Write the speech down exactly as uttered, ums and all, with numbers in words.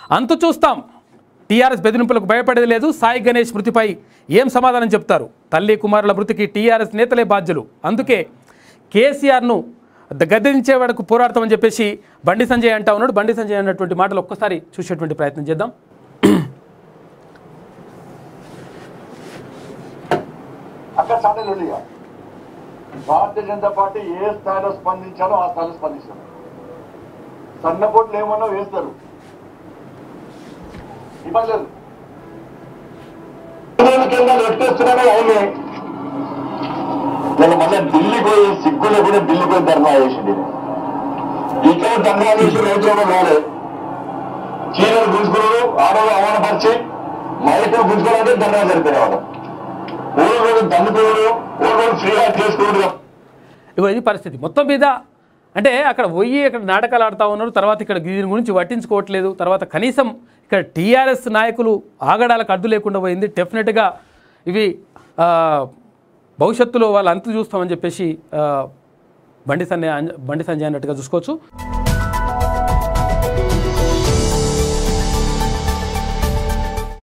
అంతు చూస్తాం. టీఆర్ఎస్ బెదిరింపులకు భయపడేది లేదు. సాయి గణేష్ మృతిపై ఏం సమాధానం చెప్తారు? తల్లి కుమారుల మృతికి టీఆర్ఎస్ నేతలే బాధ్యులు, అందుకే కేసీఆర్ను గద్దెదించే వరకు పోరాడతామని చెప్పేసి బండి సంజయ్ అంటా ఉన్నాడు. బండి సంజయ్ అన్నటువంటి మాటలు ఒక్కసారి చూసేటువంటి ప్రయత్నం చేద్దాం. అక్కడ సాటలుగా భారతీయ జనతా పార్టీ ఏ స్థాయిలో స్పందించాలో ఆ స్థాయిలో స్పందించారు. సన్నపోట్లు ఏమన్నా వేస్తారు, ఇవ్వలేదు. ఎట్టేస్తున్నారో అవునే. నేను మళ్ళీ ఢిల్లీ పోయి సిగ్గులో కూడా ఢిల్లీ పోయి ధర్నా చేసింది. ఇక్కడ ధర్నా చేసి రైతులు రాలేదు. చీరలు గుంజుకున్నాడు, ఆడవాళ్ళు అవమానపరిచి మైకులు గుంజుకోవాలంటే ధర్నా జరిపేవాడు. ఊరు రోజు దమ్ముకోడు, ఊరు రోజు ఫ్రీగా చేసుకోడు. ఇగో ఇది పరిస్థితి మొత్తం మీద. అంటే అక్కడ పోయి అక్కడ నాటకాలు ఆడుతూ ఉన్నారు. తర్వాత ఇక్కడ దీని గురించి పట్టించుకోవట్లేదు. తర్వాత కనీసం ఇక్కడ టీఆర్ఎస్ నాయకులు ఆగడాలకు అడ్డు లేకుండా పోయింది. డెఫినెట్గా ఇవి భవిష్యత్తులో వాళ్ళు అంతు చూస్తామని చెప్పేసి బండి సంజయ్ బండి సంజయ్ అన్నట్టుగా చూసుకోవచ్చు.